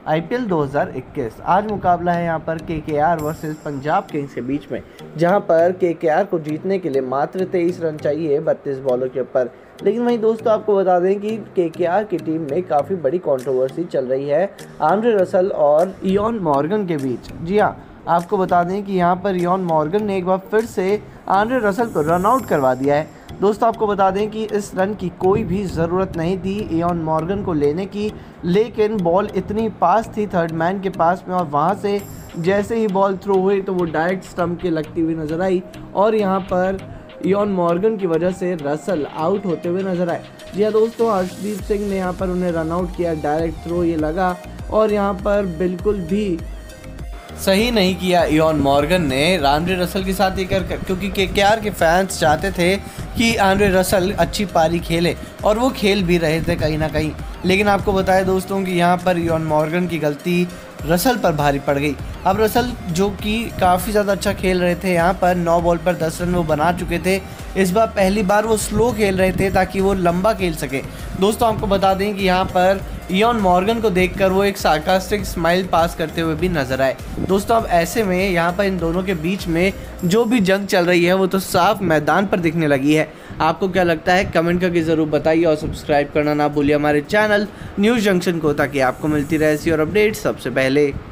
IPL 2021 आज मुकाबला है यहाँ पर केकेआर वर्सेस पंजाब किंग्स के बीच में, जहाँ पर केकेआर को जीतने के लिए मात्र 23 रन चाहिए 32 बॉलों के ऊपर। लेकिन वहीं दोस्तों आपको बता दें कि केकेआर की टीम में काफ़ी बड़ी कंट्रोवर्सी चल रही है आंद्रे रसल और इयॉन मॉर्गन के बीच। जी हाँ, आपको बता दें कि यहाँ पर इयॉन मॉर्गन ने एक बार फिर से आंद्रे रसल को रन आउट करवा दिया है। दोस्तों आपको बता दें कि इस रन की कोई भी ज़रूरत नहीं थी इयॉन मॉर्गन को लेने की, लेकिन बॉल इतनी पास थी थर्ड मैन के पास में और वहाँ से जैसे ही बॉल थ्रो हुई तो वो डायरेक्ट स्टंप के लगती हुई नज़र आई और यहाँ पर इयॉन मॉर्गन की वजह से रसल आउट होते हुए नजर आए। जी हाँ दोस्तों, हर्षदीप सिंह ने यहाँ पर उन्हें रन आउट किया, डायरेक्ट थ्रो ये लगा और यहाँ पर बिल्कुल भी सही नहीं किया इयॉन मॉर्गन ने आंद्रे रसल के साथ ये कर, क्योंकि केकेआर के फैंस चाहते थे कि आंद्रे रसल अच्छी पारी खेले और वो खेल भी रहे थे कहीं ना कहीं। लेकिन आपको बताया दोस्तों कि यहाँ पर इयॉन मॉर्गन की गलती रसल पर भारी पड़ गई। अब रसल जो कि काफ़ी ज़्यादा अच्छा खेल रहे थे, यहाँ पर 9 बॉल पर 10 रन वो बना चुके थे। इस बार पहली बार वो स्लो खेल रहे थे ताकि वो लंबा खेल सके। दोस्तों आपको बता दें कि यहाँ पर इयॉन मॉर्गन को देखकर वो एक सार्कास्टिक स्माइल पास करते हुए भी नजर आए। दोस्तों अब ऐसे में यहाँ पर इन दोनों के बीच में जो भी जंग चल रही है वो तो साफ मैदान पर दिखने लगी है। आपको क्या लगता है कमेंट करके ज़रूर बताइए और सब्सक्राइब करना ना भूलिए हमारे चैनल न्यूज़ जंक्शन को, ताकि आपको मिलती रहे ऐसी और अपडेट सबसे पहले।